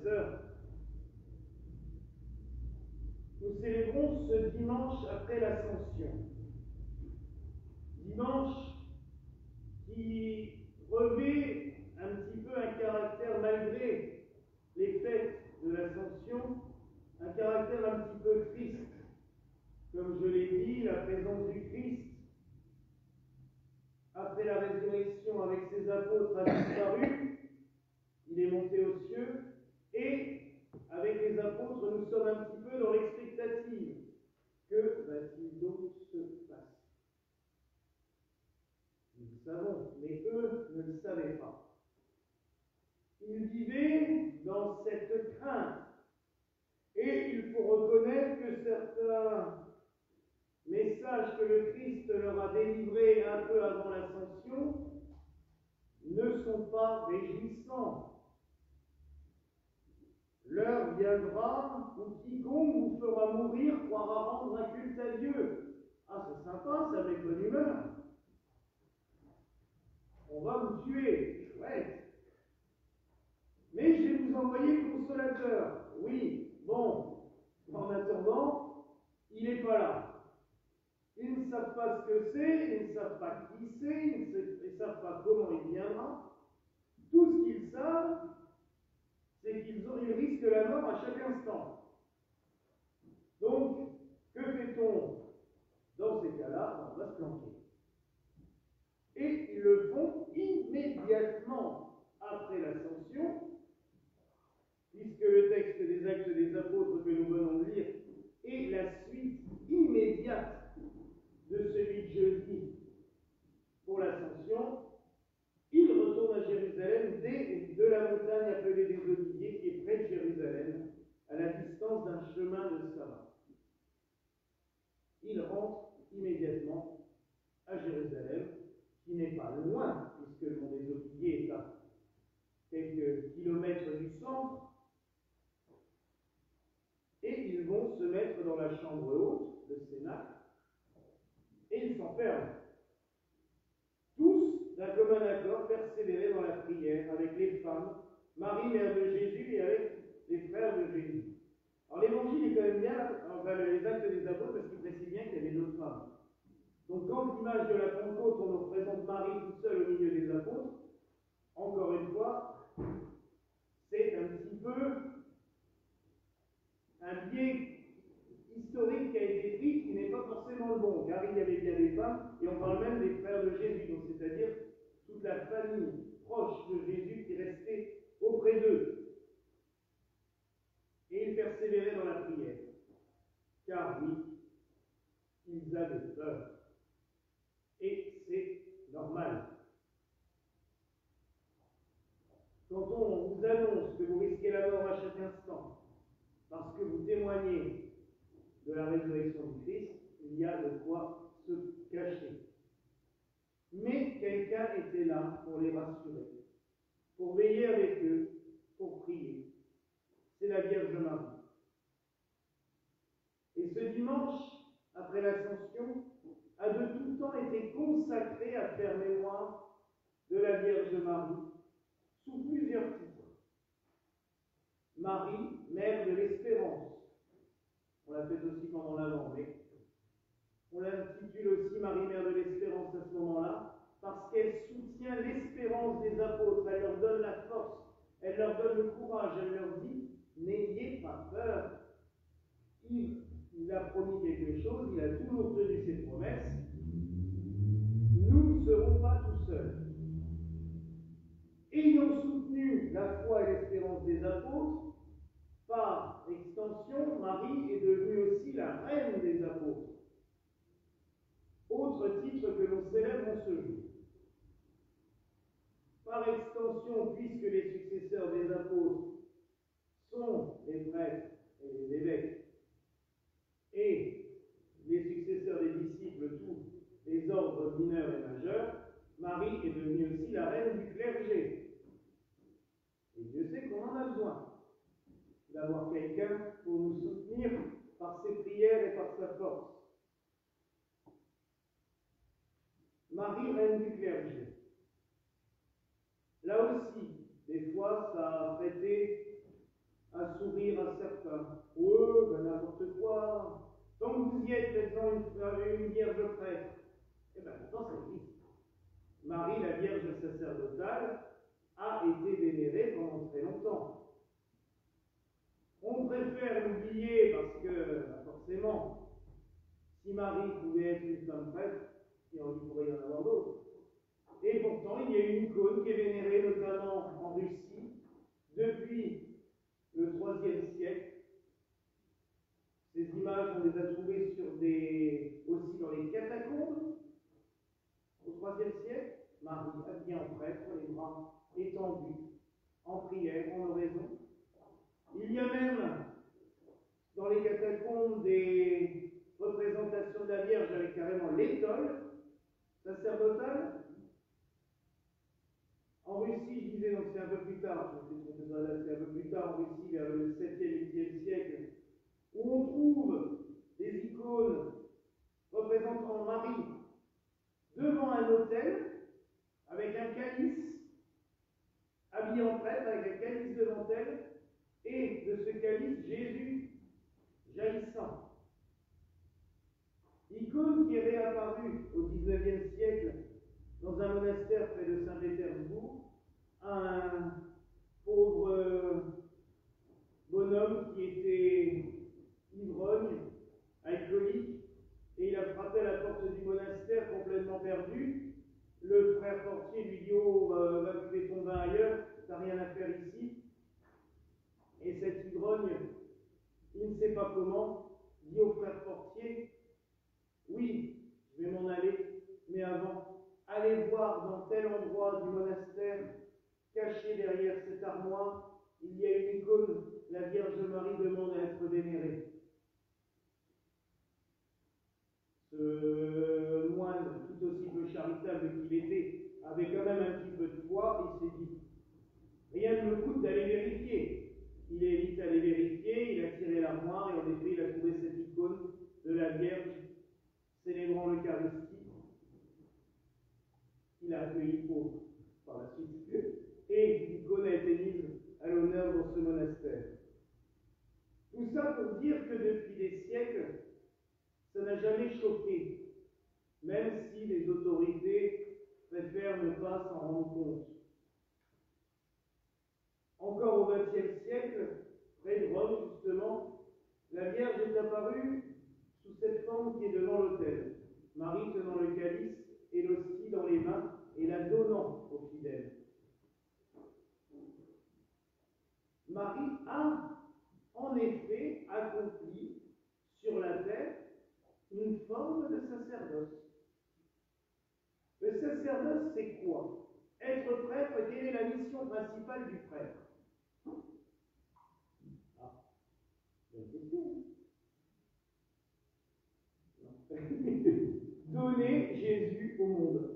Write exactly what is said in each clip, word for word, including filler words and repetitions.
sœurs, nous célébrons ce dimanche après l'Ascension. Dimanche qui revêt un petit peu un caractère, malgré les fêtes de l'Ascension, un caractère un petit peu triste. Comme je l'ai dit, la présence du Christ, après la résurrection avec ses apôtres, a disparu. Il est monté aux cieux. Et avec les apôtres, nous sommes un petit peu dans l'expectative. Que va-t-il donc se passer? Nous le savons, mais eux ne le savaient pas. Ils vivaient dans cette crainte. Et il faut reconnaître que certains messages que le Christ leur a délivrés un peu avant l'Ascension ne sont pas réjouissants. L'heure viendra où quiconque vous fera mourir croira rendre un culte à Dieu. Ah, c'est sympa, ça met bonne humeur. On va vous tuer, chouette. Mais je vais vous envoyer le consolateur. Oui, bon, en attendant, il n'est pas là. Ils ne savent pas ce que c'est, ils ne savent pas qui c'est, ils ne savent pas comment il viendra. Tout ce qu'ils savent, c'est qu'ils ont, ils risquent la mort à chaque instant. Donc, que fait-on dans ces cas-là? On va se planquer. Et ils le font immédiatement après l'Ascension, puisque le texte des Actes des Apôtres que nous venons de lire est la suite immédiate de celui de jeudi pour l'Ascension. Ils retournent à Jérusalem dès de la montagne appelée des Oliviers, qui est près de Jérusalem, à la distance d'un chemin de sabbat. Ils rentrent immédiatement à Jérusalem, qui n'est pas loin, puisque le mont des Oliviers est à quelques kilomètres du centre, et ils vont se mettre dans la chambre haute, le Cénacle, et ils s'enferment. Tous, d'un commun accord, persévérer dans la prière avec les femmes, Marie, mère de Jésus, et avec les frères de Jésus. Alors l'évangile est quand même bien, enfin les Actes des Apôtres, parce qu'il précise bien qu'il y avait d'autres femmes. Donc quand l'image de la Pentecôte, on nous représente Marie toute seule au milieu des apôtres, encore une fois, c'est un petit peu un biais historique qui a été pris, qui n'est pas forcément le bon, car il y avait bien des femmes, et on parle même des frères de Jésus, donc c'est-à-dire toute la famille proche de Jésus qui restait auprès d'eux. Et ils persévéraient dans la prière, car oui, ils avaient peur. Et c'est normal. Quand on vous annonce que vous risquez la mort à chaque instant, parce que vous témoignez de la résurrection du Christ, il y a de quoi se cacher. Mais quelqu'un était là pour les rassurer, pour veiller avec eux, pour prier. C'est la Vierge Marie. Et ce dimanche, après l'Ascension, a de tout temps été consacré à faire mémoire de la Vierge Marie, sous plusieurs titres. Marie, mère de l'espérance. On l'a fait aussi pendant l'Avent, mais on l'intitule aussi Marie, mère de l'espérance à ce moment-là, parce qu'elle soutient l'espérance des apôtres, elle leur donne la force, elle leur donne le courage, elle leur dit, n'ayez pas peur. Il, il a promis quelque chose, il a toujours tenu ses promesses. Nous ne serons pas tout seuls. Ayant soutenu la foi et l'espérance des apôtres, par extension, Marie est devenue aussi la reine des apôtres. Autre titre que l'on célèbre en ce jour. Par extension, puisque les successeurs des apôtres sont les prêtres et les évêques, et les successeurs des disciples, tous les ordres mineurs et majeurs, Marie est devenue aussi la reine du clergé. Et Dieu sait qu'on en a besoin d'avoir quelqu'un pour nous soutenir par ses prières et par sa force. Marie, reine du clergé. Là aussi, des fois, ça a prêté à sourire à certains. Oh, ben n'importe quoi. Tant que vous y êtes, faites-en une, une vierge prêtre. Eh bien, pourtant, ça existe. Marie, la Vierge sacerdotale, a été vénérée pendant très longtemps. On préfère l'oublier parce que, bah forcément, si Marie pouvait être une femme prêtre, il pourrait y en avoir d'autres. Et pourtant, il y a une icône qui est vénérée notamment en Russie depuis le troisième siècle. Ces images, on les a trouvées sur des, aussi dans les catacombes au troisième siècle. Marie habillée en prêtre, les bras étendus, en prière, en oraison. Il y a même dans les catacombes des représentations de la Vierge avec carrément l'étole sacerdotale. En Russie, je disais, donc c'est un peu plus tard, je me fais tromper, c'est un peu plus tard en Russie, vers le septième et huitième siècle, où on trouve des icônes représentant Marie devant un autel, avec un calice, habillé en prêtre, avec un calice devant elle, et de ce calice, Jésus jaillissant. Icône qui est réapparue au dix-neuvième siècle dans un monastère près de Saint-Pétersbourg, un pauvre bonhomme qui était ivrogne, alcoolique, et il a frappé à la porte du monastère complètement perdu. Le frère portier lui dit « Oh, va, va buver ton vin ailleurs, t'as rien à faire ici. » Et cet ivrogne, il ne sait pas comment, dit au frère portier « Oui, je vais m'en aller, mais avant, allez voir dans tel endroit du monastère, caché derrière cette armoire, il y a une icône, la Vierge Marie demande à être vénérée. » Ce moine, tout aussi peu charitable qu'il était, avait quand même un petit peu de foi, il s'est dit « Rien ne me coûte d'aller vérifier. » Il est vite allé vérifier, il a tiré l'armoire et en effet il a trouvé cette icône de la Vierge célébrant l'Eucharistie. Il a accueilli pauvre par la suite. Et l'icône a été mise à l'honneur dans ce monastère. Tout ça pour dire que depuis des siècles, ça n'a jamais choqué, même si les autorités préfèrent ne pas s'en rendre compte. Encore au vingtième siècle, près de Rome justement, la Vierge est apparue sous cette forme qui est devant l'autel. Marie tenant le calice et l'hostie dans les mains et la donnant aux fidèles. Marie a en effet accompli sur la terre une forme de sacerdoce. Le sacerdoce, c'est quoi? Être prêtre, quelle est la mission principale du prêtre? Ah, bonne question. Donner Jésus au monde.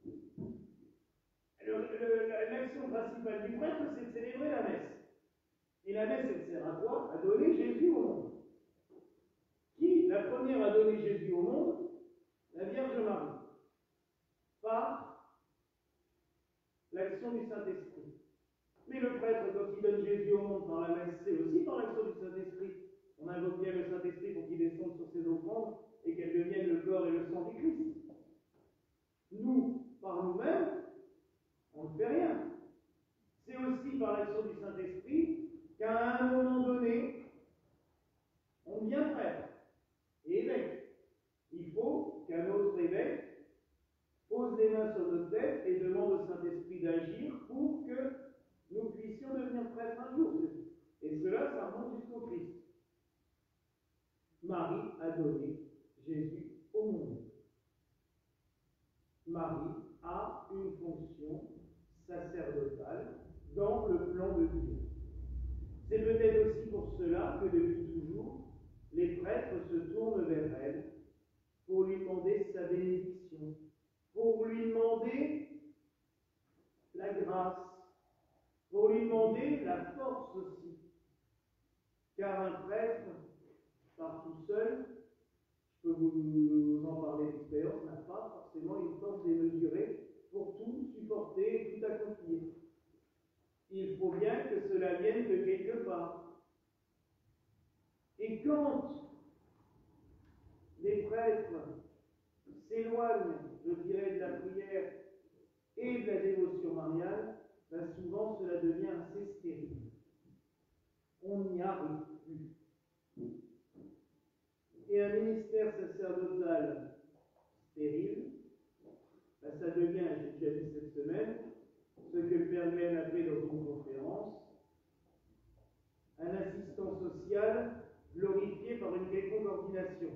L'action principale du prêtre, c'est de célébrer la messe. Et la messe, elle sert à quoi? À donner Jésus au monde. Qui, la première à donner Jésus au monde? La Vierge Marie. Par l'action du Saint-Esprit. Mais le prêtre, quand il donne Jésus au monde par la messe, c'est aussi par l'action du Saint-Esprit. On invoque bien le Saint-Esprit pour qu'il descende sur ses offrandes et qu'elles deviennent le corps et le sang du Christ. Nous, par nous-mêmes, on ne fait rien. C'est aussi par l'action du Saint-Esprit qu'à un moment donné, on devient prêtre et évêque. Il faut qu'un autre évêque pose les mains sur notre tête et demande au Saint-Esprit d'agir pour que nous puissions devenir prêtres un jour. Et cela, ça remonte jusqu'au Christ. Marie a donné Jésus au monde. Marie a une fonction sacerdotale dans le plan de Dieu. C'est peut-être aussi pour cela que depuis toujours, les prêtres se tournent vers elle pour lui demander sa bénédiction, pour lui demander la grâce, pour lui demander la force aussi. Car un prêtre, par tout seul, je peux vous en parler d'expérience, n'a pas forcément une force démesurée pour tout supporter et tout accomplir. Il faut bien que cela vienne de quelque part. quand les prêtres s'éloignent, je dirais, de la prière et de la dévotion mariale, ben souvent cela devient assez stérile. On n'y arrive plus. Et un ministère sacerdotal stérile, ben ça devient, j'ai déjà dit cette semaine, ce que le Père Glenn appelait dans une conférence, un assistant social glorifié par une quelconque ordination.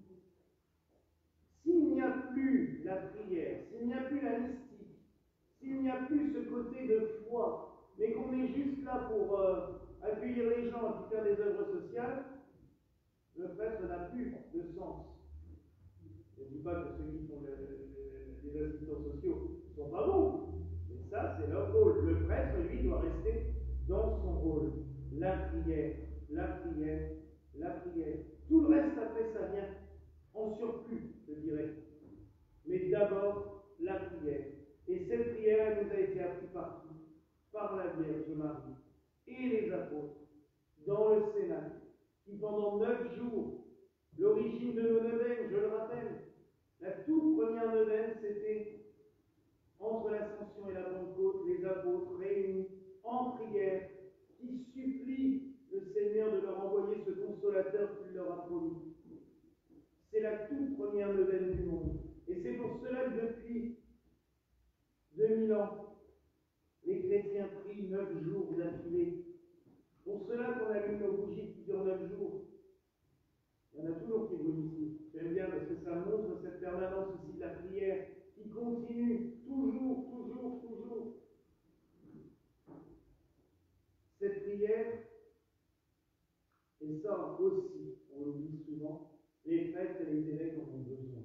S'il n'y a plus la prière, s'il n'y a plus la mystique, s'il n'y a plus ce côté de foi, mais qu'on est juste là pour euh, accueillir les gens et puis faire des œuvres sociales, le prêtre n'a plus de sens. Je ne dis pas que ceux qui font le, le, les assistants sociaux ne sont pas bons, mais ça, c'est leur rôle. Le prêtre, lui, doit rester dans son rôle. La prière, la prière, la prière. Tout le reste, après, ça vient en surplus, je dirais. Mais d'abord, la prière. Et cette prière, elle nous a été apprise par qui? Par la Vierge Marie et les apôtres, dans le Cénacle, qui pendant neuf jours, l'origine de nos neuvaines, je le rappelle, la toute première neuvaine, c'était entre l'Ascension et la Pentecôte, les apôtres réunis en prière, qui supplient le Seigneur de leur envoyer ce consolateur qu'il leur a promis. C'est la toute première neuvaine du monde. Et c'est pour cela que depuis deux mille ans, les chrétiens prient neuf jours d'affilée. Pour cela qu'on allume nos bougies qui durent neuf jours. Il y en a toujours qui brûlent ici. J'aime bien parce que ça montre cette permanence aussi de la prière qui continue toujours, toujours, toujours. Cette prière, et ça aussi, on l'oublie souvent, les prêtres et les évêques en ont besoin.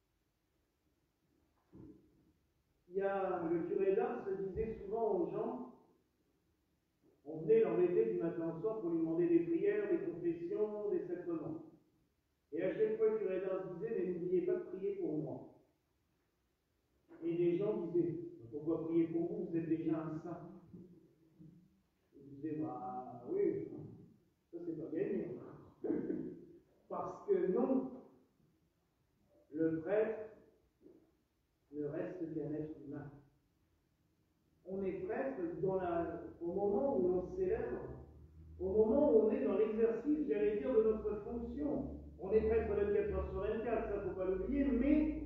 Il y a, le curé d'Ars disait souvent aux gens, on venait l'embêter du matin au soir pour lui demander des prières, des confessions, des sacrements. Et à chaque fois, le curé d'Ars disait, mais n'oubliez pas de prier pour moi. Et les gens disaient, pourquoi prier pour vous, vous êtes déjà un saint. Ils disaient, bah oui, ça c'est pas gagné. Parce que non, le prêtre ne reste qu'un être humain. On est prêtre dans la, au moment où l'on célèbre, au moment où on est dans l'exercice, j'allais dire, de notre fonction. On est prêtre vingt-quatre heures sur vingt-quatre, ça ne faut pas l'oublier, mais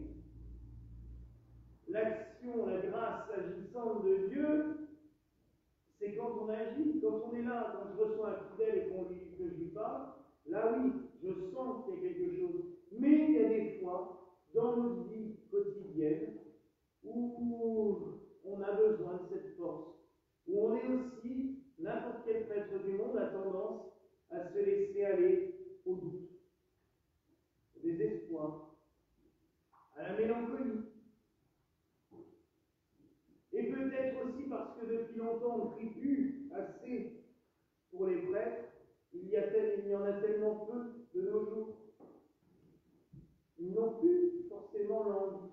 l'action, la grâce agissante de Dieu, c'est quand on agit, quand on est là, quand je reçois un fidèle et qu'on lui, que je lui parle, là oui, je sens qu'il y a quelque chose. Mais il y a des fois, dans notre vie quotidienne, où on a besoin de cette force, où on est aussi, n'importe quel prêtre du monde a tendance à se laisser aller au doute, au désespoir, à la mélancolie. Et peut-être aussi parce que depuis longtemps on ne prie plus assez pour les prêtres, il y, a tel, il y en a tellement peu de nos jours. Ils n'ont plus forcément l'envie.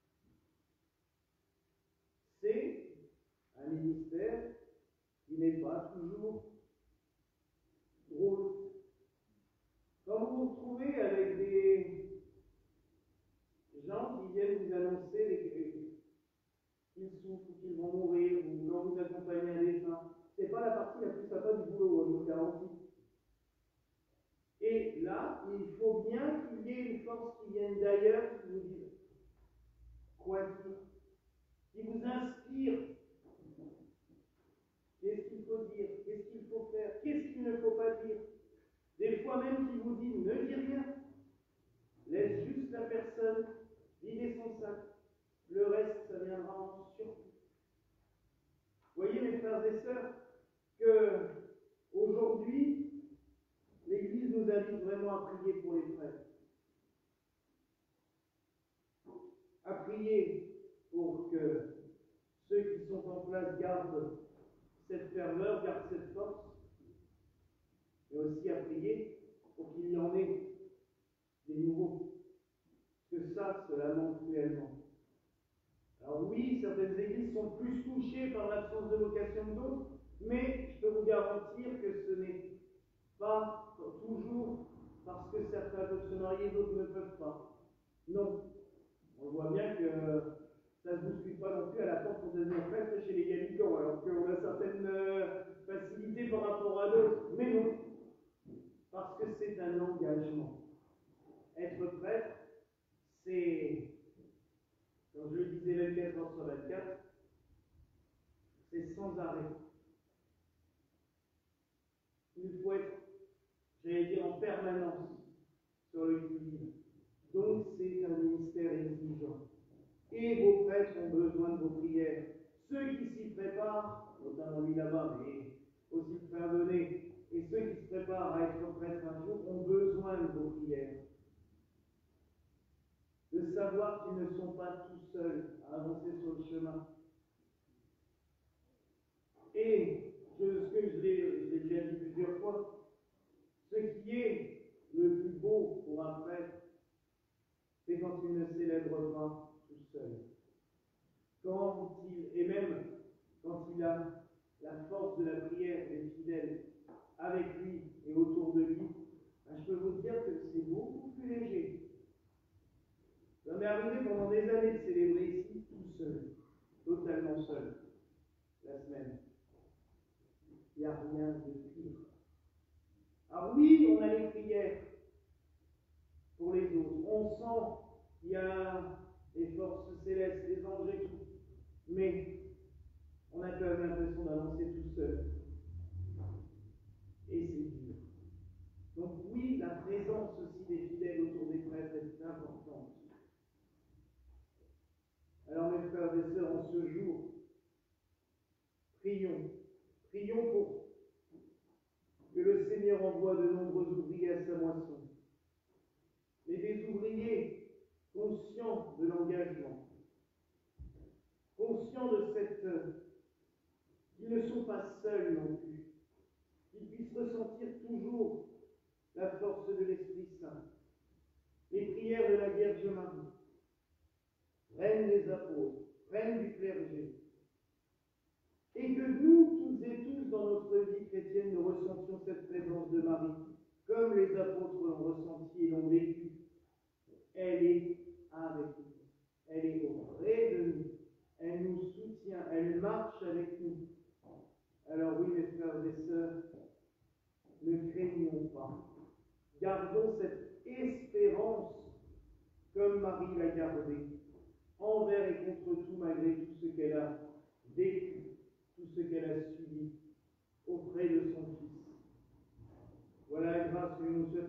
C'est un ministère qui n'est pas toujours drôle. Quand vous vous retrouvez avec des gens qui viennent vous annoncer qu'ils souffrent, qu'ils vont mourir, ou quand vous accompagnez un défunt, c'est pas la partie la plus sympa du boulot, je vous le garantis. Et là, il faut bien qu'il y ait une force qui vienne d'ailleurs, qui vous dise quoi dire, qui vous inspire. Qu'est-ce qu'il faut dire? Qu'est-ce qu'il faut faire? Qu'est-ce qu'il ne faut pas dire? Des fois même qui vous dit ne dis rien. Laisse juste la personne vider son sac. Le reste, ça viendra en surplus. Voyez, mes frères et sœurs, que aujourd'hui, l'Église nous invite vraiment à prier pour les prêtres. À prier pour que ceux qui sont en place gardent cette ferveur, gardent cette force, mais aussi à prier pour qu'il y en ait des nouveaux. Que ça, cela manque cruellement. Alors oui, certaines églises sont plus touchées par l'absence de vocation que d'autres, mais je peux vous garantir que ce n'est pas toujours engagement. Être prêtre, c'est, comme je le disais vingt-quatre heures sur vingt-quatre, c'est sans arrêt. Il faut être, j'allais dire, en permanence sur le qui-vive. Donc c'est un ministère exigeant. Et vos prêtres ont besoin de vos prières. Ceux qui s'y préparent, notamment lui là-bas, mais aussi le frère Donné, et ceux qui se préparent à être prêtres un jour, ont besoin de vos prières. De savoir qu'ils ne sont pas tout seuls à avancer sur le chemin. Et je, ce que je l'ai déjà dit plusieurs fois, ce qui est le plus beau pour un prêtre, c'est quand il ne célèbre pas tout seul. Quand il, et même quand il a la force de la prière des fidèles avec lui et autour de lui, ben je peux vous dire que c'est beaucoup plus léger. Ça m'est arrivé pendant des années de célébrer ici tout seul, totalement seul, la semaine. Il n'y a rien de pire. Alors oui, on a les prières pour les autres. On sent qu'il y a les forces célestes, les anges et tout. Mais on a quand même l'impression d'avancer tout seul. Et c'est dur. Donc oui, la présence aussi des fidèles autour des prêtres est importante. Alors mes frères et sœurs, en ce jour, prions. Prions pour que le Seigneur envoie de nombreux ouvriers à sa moisson. Mais des ouvriers conscients de l'engagement, conscients de cette... qu'ils ne sont pas seuls non plus, qu'ils puissent ressentir toujours la force de l'Esprit Saint. Les prières de la Vierge Marie, reine des apôtres, reine du clergé, et que nous, toutes et tous, dans notre vie chrétienne, nous ressentions cette présence de Marie, comme les apôtres l'ont ressenti et l'ont vécu. Elle est avec nous, elle est auprès de nous, elle nous soutient, elle marche avec nous. Alors oui, mes frères et sœurs, ne craignons pas. Gardons cette espérance comme Marie l'a gardée, envers et contre tout, malgré tout ce qu'elle a vécu, tout ce qu'elle a subi auprès de son Fils. Voilà la grâce que nous souhaitons.